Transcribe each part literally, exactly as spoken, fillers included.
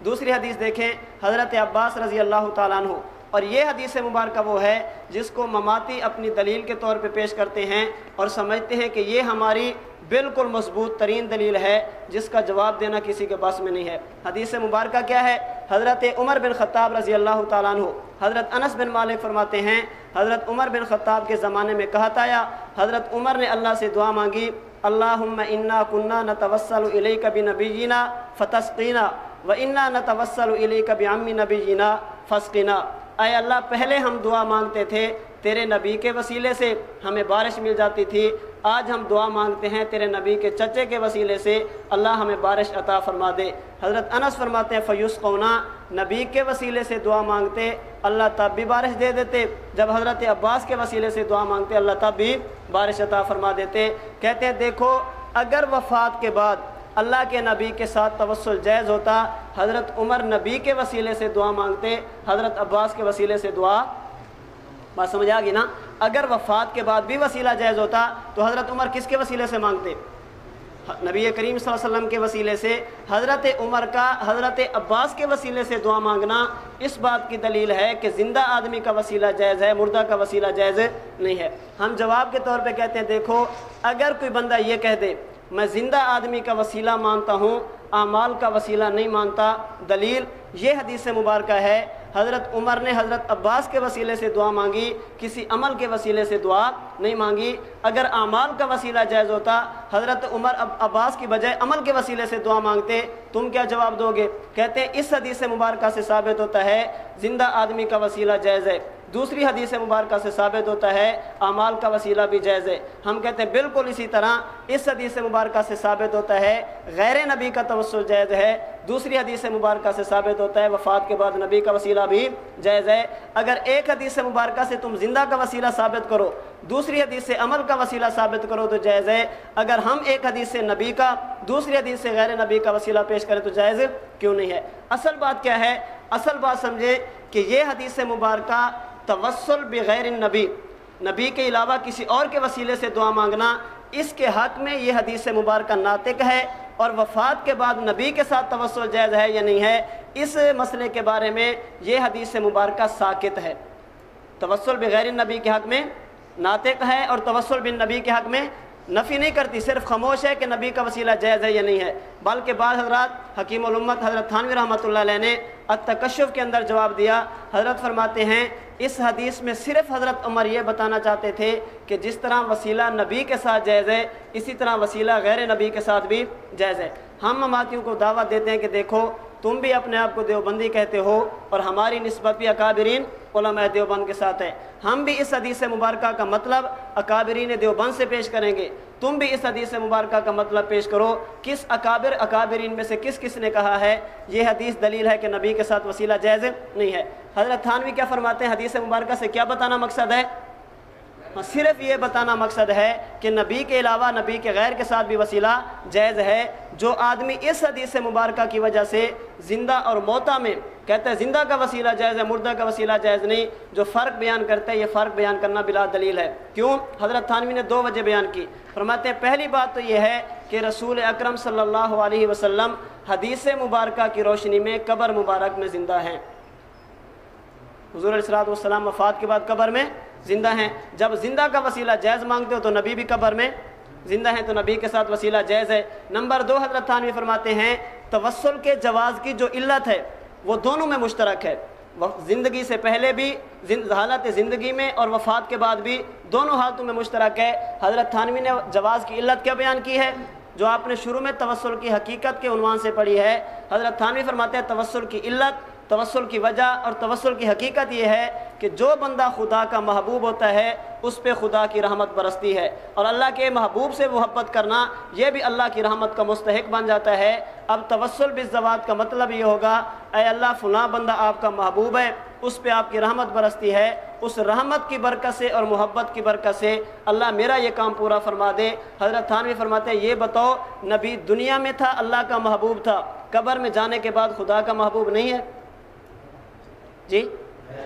دوسری حدیث دیکھیں حضرت عباس رضی اللہ تعالیٰ عنہ، اور یہ حدیث مبارکہ وہ ہے جس کو مماتی اپنی دلیل کے طور پہ پیش کرتے ہیں اور سمجھتے ہیں کہ یہ ہماری بالکل مضبوط ترین دلیل ہے جس کا جواب دینا کسی کے پاس میں نہیں ہے۔ حدیث مبارکہ کیا ہے؟ حضرت عمر بن خطاب رضی اللہ تعالیٰ عنہ، حضرت انس بن مالک فرماتے ہیں حضرت عمر بن خطاب کے زمانے میں کہا تھا، حضرت عمر نے اللہ سے دعا مانگی، اللہم انا کنا نتوسل الیک بنبینا فتسقینا و انا نتوسل الیک بعم نبینا فاسقنا۔ اے اللہ، پہلے ہم دعا مانگتے تھے تیرے نبی کے وسیلے سے ہمیں بارش مل جاتی تھی، آج ہم دعا مانگتے ہیں تیرے نبی کے چچے کے وسیلے سے اللہ ہمیں بارش عطا فرما دے۔ حضرت انس فرماتے ہیں فیسقونا، نبی کے وسیلے سے دعا مانگتے اللہ تب بھی بارش دے دیتے، جب حضرت عباس کے وسیلے سے دعا مانگتے اللہ تب بھی بارش عطا فرما دیتے۔ کہتے ہیں دیکھو، اگر وفات کے بعد اللہ کے نبی کے ساتھ توسل جائز ہوتا، حضرت عمر نبی کے وسیلے سے دعا مانگتے، حضرت عباس کے وسیلے سے دعا، بات سمجھ آ گئی نا؟ اگر وفات کے بعد بھی وسیلہ جائز ہوتا تو حضرت عمر کس کے وسیلے سے مانگتے؟ نبی کریم صلی اللہ علیہ وسلم کے وسیلے سے۔ حضرت عمر کا حضرت عباس کے وسیلے سے دعا مانگنا اس بات کی دلیل ہے کہ زندہ آدمی کا وسیلہ جائز ہے، مردہ کا وسیلہ جائز نہیں ہے۔ ہم جواب کے طور پہ کہتے ہیں دیکھو، اگر کوئی بندہ یہ کہہ دے میں زندہ آدمی کا وسیلہ مانتا ہوں، اعمال کا وسیلہ نہیں مانتا، دلیل یہ حدیث مبارکہ ہے حضرت عمر نے حضرت عباس کے وسیلے سے دعا مانگی، کسی عمل کے وسیلے سے دعا نہیں مانگی۔ اگر اعمال کا وسیلہ جائز ہوتا، حضرت عمر عباس کی بجائے عمل کے وسیلے سے دعا مانگتے، تم کیا جواب دو گے؟ کہتے ہیں اس حدیث مبارکہ سے ثابت ہوتا ہے زندہ آدمی کا وسیلہ جائز ہے، دوسری حدیث مبارکہ سے ثابت ہوتا ہے اعمال کا وسیلہ بھی جائز ہے۔ ہم کہتے ہیں بالکل اسی طرح اس حدیث مبارکہ سے ثابت ہوتا ہے غیر نبی کا توسل جائز ہے، دوسری حدیث مبارکہ سے ثابت ہوتا ہے وفات کے بعد نبی کا وسیلہ بھی جائز ہے۔ اگر ایک حدیث مبارکہ سے تم زندہ کا وسیلہ ثابت کرو، دوسری حدیث سے عمل کا وسیلہ ثابت کرو تو جائز ہے۔ اگر ہم ایک حدیث سے نبی کا، دوسری حدیث سے غیر نبی کا وسیلہ پیش کریں تو جائز کیوں نہیں ہے؟ اصل بات کیا ہے؟ اصل بات سمجھے کہ یہ حدیث مبارکہ توسل بغیر النبی، نبی کے علاوہ کسی اور کے وسیلے سے دعا مانگنا، اس کے حق میں یہ حدیث مبارکہ ناطق ہے، اور وفات کے بعد نبی کے ساتھ توسل جائز ہے یا نہیں ہے، اس مسئلے کے بارے میں یہ حدیث مبارکہ ساکت ہے۔ توسل بغیر النبی کے حق میں ناطق ہے اور توسل بالنبی کے حق میں نفی نہیں کرتی، صرف خاموش ہے کہ نبی کا وسیلہ جائز ہے یا نہیں ہے۔ بلکہ بعض حضرات حکیم الامت حضرت تھانوی رحمۃ اللہ علیہ نے التکشف کے اندر جواب دیا، حضرت فرماتے ہیں اس حدیث میں صرف حضرت عمر یہ بتانا چاہتے تھے کہ جس طرح وسیلہ نبی کے ساتھ جائز ہے، اسی طرح وسیلہ غیر نبی کے ساتھ بھی جائز ہے۔ ہم مماتیوں کو دعوت دیتے ہیں کہ دیکھو تم بھی اپنے آپ کو دیوبندی کہتے ہو اور ہماری نسبت بھی اکابرین علماء دیوبند کے ساتھ ہے، ہم بھی اس حدیث مبارکہ کا مطلب اکابرین دیوبند سے پیش کریں گے، تم بھی اس حدیث مبارکہ کا مطلب پیش کرو، کس اکابر اکابرین میں سے کس کس نے کہا ہے یہ حدیث دلیل ہے کہ نبی کے ساتھ وسیلہ جائز نہیں ہے۔ حضرت تھانوی کیا فرماتے ہیں حدیث مبارکہ سے کیا بتانا مقصد ہے؟ صرف یہ بتانا مقصد ہے کہ نبی کے علاوہ نبی کے غیر کے ساتھ بھی وسیلہ جائز ہے۔ جو آدمی اس حدیث مبارکہ کی وجہ سے زندہ اور موتا میں کہتا ہے زندہ کا وسیلہ جائز ہے مردہ کا وسیلہ جائز نہیں، جو فرق بیان کرتے ہیں یہ فرق بیان کرنا بلا دلیل ہے۔ کیوں؟ حضرت تھانوی نے دو وجہ بیان کی، فرماتے ہیں پہلی بات تو یہ ہے کہ رسول اکرم صلی اللہ علیہ وسلم حدیث مبارکہ کی روشنی میں قبر مبارک میں زندہ ہیں، حضور علیہ الصلوۃ والسلام وفات کے بعد قبر میں زندہ ہیں۔ جب زندہ کا وسیلہ جائز مانگتے ہو تو نبی بھی قبر میں زندہ ہیں، تو نبی کے ساتھ وسیلہ جائز ہے۔ نمبر دو، حضرت تھانوی فرماتے ہیں توسل کے جواز کی جو علت ہے وہ دونوں میں مشترک ہے، زندگی سے پہلے بھی، حالت زندگی میں اور وفات کے بعد بھی، دونوں حالتوں میں مشترک ہے۔ حضرت تھانوی نے جواز کی علت کیا بیان کی ہے؟ جو آپ نے شروع میں توسل کی حقیقت کے عنوان سے پڑھی ہے، حضرت تھانوی فرماتے ہیں توسل کی علت، توسل کی وجہ اور توسل کی حقیقت یہ ہے کہ جو بندہ خدا کا محبوب ہوتا ہے اس پہ خدا کی رحمت برستی ہے، اور اللہ کے محبوب سے محبت کرنا یہ بھی اللہ کی رحمت کا مستحق بن جاتا ہے۔ اب توسل بالزوات کا مطلب یہ ہوگا اے اللہ فلاں بندہ آپ کا محبوب ہے، اس پہ آپ کی رحمت برستی ہے، اس رحمت کی برکت سے اور محبت کی برکت سے اللہ میرا یہ کام پورا فرما دے۔ حضرت تھانوی فرماتے ہیں یہ بتاؤ نبی دنیا میں تھا اللہ کا محبوب تھا، قبر میں جانے کے بعد خدا کا محبوب نہیں ہے؟ جی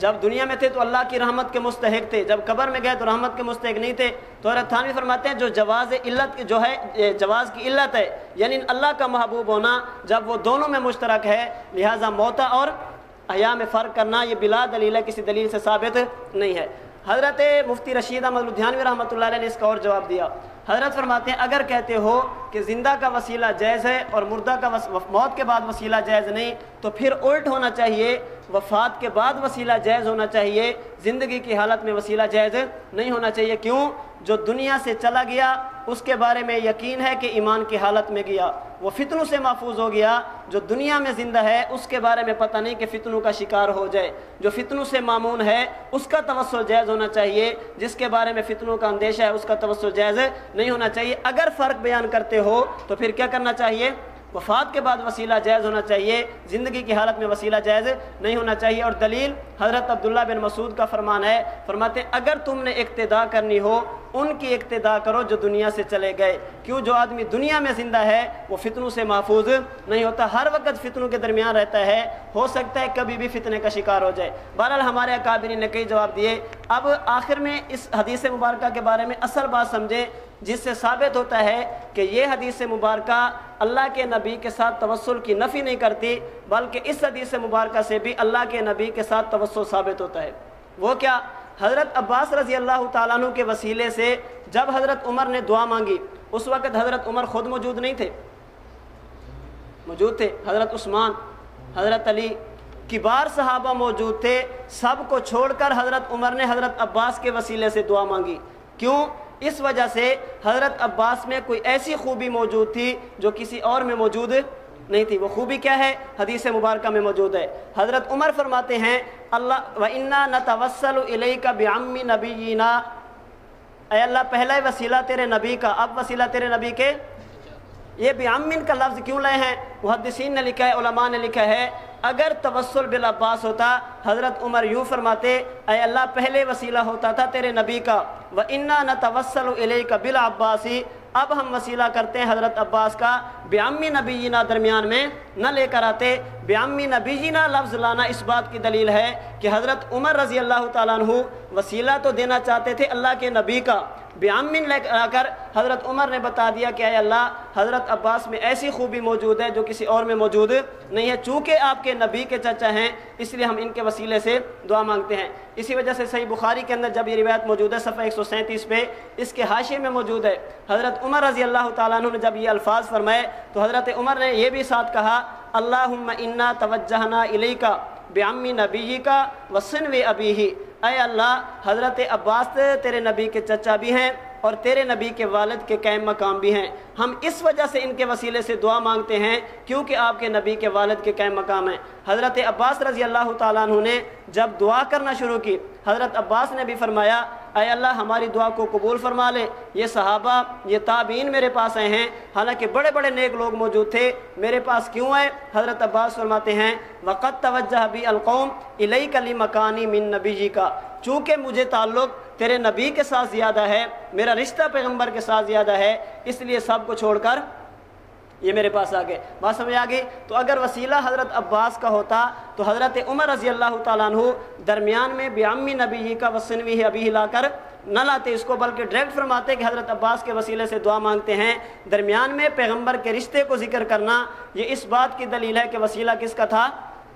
جب دنیا میں تھے تو اللہ کی رحمت کے مستحق تھے، جب قبر میں گئے تو رحمت کے مستحق نہیں تھے۔ تو حضرت تھانوی فرماتے ہیں جو جواز علت جو ہے، جواز کی علت ہے یعنی اللہ کا محبوب ہونا، جب وہ دونوں میں مشترک ہے، لہٰذا موتا اور احیاء میں فرق کرنا یہ بلا دلیل ہے، کسی دلیل سے ثابت نہیں ہے۔ حضرت مفتی رشید احمد لدھیانوی رحمۃ اللہ علیہ نے اس کا اور جواب دیا۔ حضرت فرماتے ہیں اگر کہتے ہو کہ زندہ کا وسیلہ جائز ہے اور مردہ کا موت کے بعد وسیلہ جائز نہیں، تو پھر الٹ ہونا چاہیے، وفات کے بعد وسیلہ جائز ہونا چاہیے، زندگی کی حالت میں وسیلہ جائز نہیں ہونا چاہیے۔ کیوں؟ جو دنیا سے چلا گیا اس کے بارے میں یقین ہے کہ ایمان کی حالت میں گیا، وہ فتنوں سے محفوظ ہو گیا۔ جو دنیا میں زندہ ہے اس کے بارے میں پتہ نہیں کہ فتنوں کا شکار ہو جائے، جو فتنوں سے مامون ہے اس کا توسل جائز ہونا چاہیے، جس کے بارے میں فتنوں کا اندیشہ ہے اس کا توسل جائز نہیں ہونا چاہیے۔ اگر فرق بیان کرتے ہو تو پھر کیا کرنا چاہیے؟ وفات کے بعد وسیلہ جائز ہونا چاہیے، زندگی کی حالت میں وسیلہ جائز نہیں ہونا چاہیے۔ اور دلیل حضرت عبداللہ بن مسعود کا فرمان ہے، فرماتے ہیں اگر تم نے اقتداء کرنی ہو ان کی اقتداء کرو جو دنیا سے چلے گئے، کیوں جو آدمی دنیا میں زندہ ہے وہ فتنوں سے محفوظ نہیں ہوتا، ہر وقت فتنوں کے درمیان رہتا ہے، ہو سکتا ہے کبھی بھی فتنے کا شکار ہو جائے۔ بہرحال ہمارے اکابرین نے کئی جواب دیے۔ اب آخر میں اس حدیث مبارکہ کے بارے میں اصل بات سمجھیں، جس سے ثابت ہوتا ہے کہ یہ حدیث مبارکہ اللہ کے نبی کے ساتھ توسل کی نفی نہیں کرتی، بلکہ اس حدیث مبارکہ سے بھی اللہ کے نبی کے ساتھ توسل ثابت ہوتا ہے۔ وہ کیا؟ حضرت عباس رضی اللہ تعالیٰ عنہ کے وسیلے سے جب حضرت عمر نے دعا مانگی، اس وقت حضرت عمر خود موجود نہیں تھے، موجود تھے حضرت عثمان، حضرت علی، کبار صحابہ موجود تھے، سب کو چھوڑ کر حضرت عمر نے حضرت عباس کے وسیلے سے دعا مانگی۔ کیوں؟ اس وجہ سے حضرت عباس میں کوئی ایسی خوبی موجود تھی جو کسی اور میں موجود نہیں تھی۔ وہ خوبی کیا ہے؟ حدیث مبارکہ میں موجود ہے۔ حضرت عمر فرماتے ہیں اللہ وَإِنَّا نَتَوَسَّلُ إِلَيْكَ بِعَمِّ نَبِيِّنَا، اے اللہ پہلا وسیلہ تیرے نبی کا، اب وسیلہ تیرے نبی کے۔ یہ بعمن کا لفظ کیوں لائے ہیں؟ محدثین نے لکھا ہے، علماء نے لکھا ہے، اگر توسل بالعباس ہوتا حضرت عمر یوں فرماتے اے اللہ پہلے وسیلہ ہوتا تھا تیرے نبی کا، وَإِنَّا نَتَوَسَّلُ إِلَيْكَ بِالْعَبَّاسِ، اب ہم وسیلہ کرتے ہیں حضرت عباس کا، بعمِ نبینا درمیان میں نہ لے کر آتے۔ بعمِ نبینا لفظ لانا اس بات کی دلیل ہے کہ حضرت عمر رضی اللہ تعالیٰ عنہ وسیلہ تو دینا چاہتے تھے اللہ کے نبی کا، بعمن لے کر حضرت عمر نے بتا دیا کہ اے اللہ حضرت عباس میں ایسی خوبی موجود ہے جو کسی اور میں موجود نہیں ہے، چونکہ آپ کے نبی کے چچا ہیں اس لیے ہم ان کے وسیلے سے دعا مانگتے ہیں۔ اسی وجہ سے صحیح بخاری کے اندر جب یہ روایت موجود ہے صفحہ ایک سو سینتیس پہ، اس کے حاشیے میں موجود ہے، حضرت عمر رضی اللہ تعالیٰ عنہ نے جب یہ الفاظ فرمائے تو حضرت عمر نے یہ بھی ساتھ کہا اللہم انا توجہنا الیکا بعم نبیک وصنو ابیہ، اے اللہ حضرت عباس تیرے نبی کے چچا بھی ہیں اور تیرے نبی کے والد کے قائم مقام بھی ہیں، ہم اس وجہ سے ان کے وسیلے سے دعا مانگتے ہیں کیونکہ آپ کے نبی کے والد کے قائم مقام ہیں۔ حضرت عباس رضی اللہ تعالیٰ عنہ نے جب دعا کرنا شروع کی، حضرت عباس نے بھی فرمایا اے اللہ ہماری دعا کو قبول فرما لے، یہ صحابہ یہ تابعین میرے پاس آئے ہیں، حالانکہ بڑے بڑے نیک لوگ موجود تھے، میرے پاس کیوں آئے؟ حضرت عباس فرماتے ہیں وَقَدْ تَوَجَّهَ بِي الْقَوْمِ إِلَيْكَ لِمَكَانِي مِن نَبِيِّكَ، چونکہ مجھے تعلق تیرے نبی کے ساتھ زیادہ ہے، میرا رشتہ پیغمبر کے ساتھ زیادہ ہے، اس لیے سب کو چھوڑ کر یہ میرے پاس آ گئے۔ بات سمجھ آ گئی؟ تو اگر وسیلہ حضرت عباس کا ہوتا تو حضرت عمر رضی اللہ تعالیٰ عنہ درمیان میں بعم نبی کا وصنوہ ابیہ لا کر نہ لاتے اس کو، بلکہ ڈائریکٹ فرماتے کہ حضرت عباس کے وسیلے سے دعا مانگتے ہیں۔ درمیان میں پیغمبر کے رشتے کو ذکر کرنا یہ اس بات کی دلیل ہے کہ وسیلہ کس کا تھا؟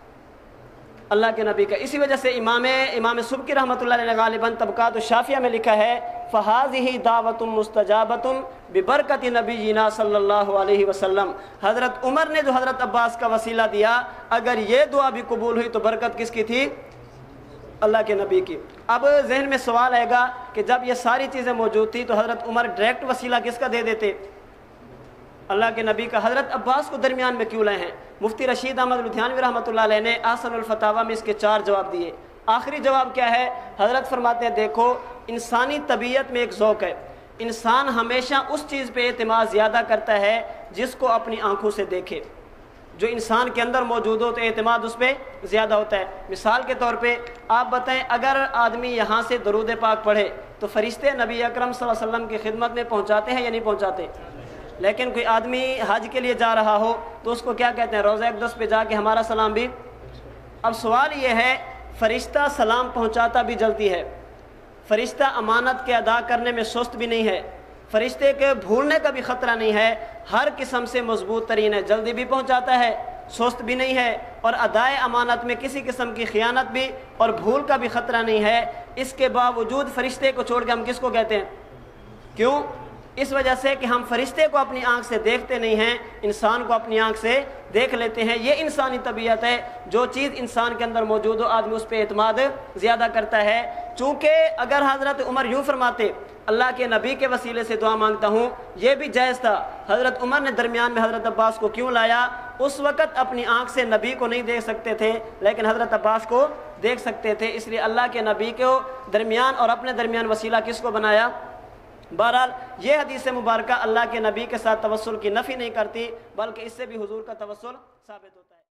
اللہ کے نبی کا۔ اسی وجہ سے امام امام سبکی رحمۃ اللہ علیہ نے غالباً طبقات الشافیہ میں لکھا ہے فَهَذِهِ دَعْوَةٌ مُسْتَجَابَةٌ بِبَرْكَةِ نَبِيِّنَا صلی اللہ علیہ وسلم، حضرت عمر نے جو حضرت عباس کا وسیلہ دیا اگر یہ دعا بھی قبول ہوئی تو برکت کس کی تھی؟ اللہ کے نبی کی۔ اب ذہن میں سوال آئے گا کہ جب یہ ساری چیزیں موجود تھی تو حضرت عمر ڈائریکٹ وسیلہ کس کا دے دیتے؟ اللہ کے نبی کا، حضرت عباس کو درمیان میں کیوں لائے ہیں؟ مفتی رشید احمد لدھیانوی رحمۃ اللہ علیہ نے احسن الفتاویٰ میں اس کے چار جواب دیے۔ آخری جواب کیا ہے؟ حضرت فرماتے ہیں دیکھو انسانی طبیعت میں ایک ذوق ہے، انسان ہمیشہ اس چیز پہ اعتماد زیادہ کرتا ہے جس کو اپنی آنکھوں سے دیکھے، جو انسان کے اندر موجود ہو تو اعتماد اس پہ زیادہ ہوتا ہے۔ مثال کے طور پہ آپ بتائیں اگر آدمی یہاں سے درود پاک پڑھے تو فرشتے نبی اکرم صلی اللہ علیہ وسلم کی خدمت میں پہنچاتے ہیں یا نہیں پہنچاتے؟ لیکن کوئی آدمی حج کے لیے جا رہا ہو تو اس کو کیا کہتے ہیں؟ روضہ اقدس پہ جا کے ہمارا سلام بھی۔ اب سوال یہ ہے فرشتہ سلام پہنچاتا بھی جلدی ہے، فرشتہ امانت کے ادا کرنے میں سست بھی نہیں ہے، فرشتے کے بھولنے کا بھی خطرہ نہیں ہے، ہر قسم سے مضبوط ترین ہے، جلدی بھی پہنچاتا ہے، سست بھی نہیں ہے، اور ادائے امانت میں کسی قسم کی خیانت بھی اور بھول کا بھی خطرہ نہیں ہے۔ اس کے باوجود فرشتے کو چھوڑ کے ہم کس کو کہتے ہیں؟ کیوں؟ اس وجہ سے کہ ہم فرشتے کو اپنی آنکھ سے دیکھتے نہیں ہیں، انسان کو اپنی آنکھ سے دیکھ لیتے ہیں۔ یہ انسانی طبیعت ہے، جو چیز انسان کے اندر موجود ہو آدمی اس پہ اعتماد زیادہ کرتا ہے۔ چونکہ اگر حضرت عمر یوں فرماتے اللہ کے نبی کے وسیلے سے دعا مانگتا ہوں، یہ بھی جائز تھا۔ حضرت عمر نے درمیان میں حضرت عباس کو کیوں لایا؟ اس وقت اپنی آنکھ سے نبی کو نہیں دیکھ سکتے تھے، لیکن حضرت عباس کو دیکھ سکتے تھے، اس لیے اللہ کے نبی کو درمیان اور اپنے درمیان وسیلہ کس کو بنایا؟ بہرحال یہ حدیث مبارکہ اللہ کے نبی کے ساتھ توسل کی نفی نہیں کرتی، بلکہ اس سے بھی حضور کا توسل ثابت ہوتا ہے۔